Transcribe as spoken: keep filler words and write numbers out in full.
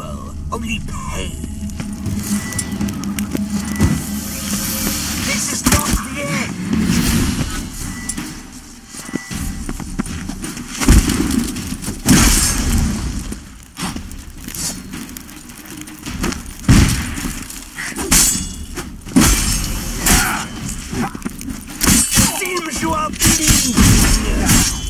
ritual, only pain. This is not the end. Seems you are bleeding.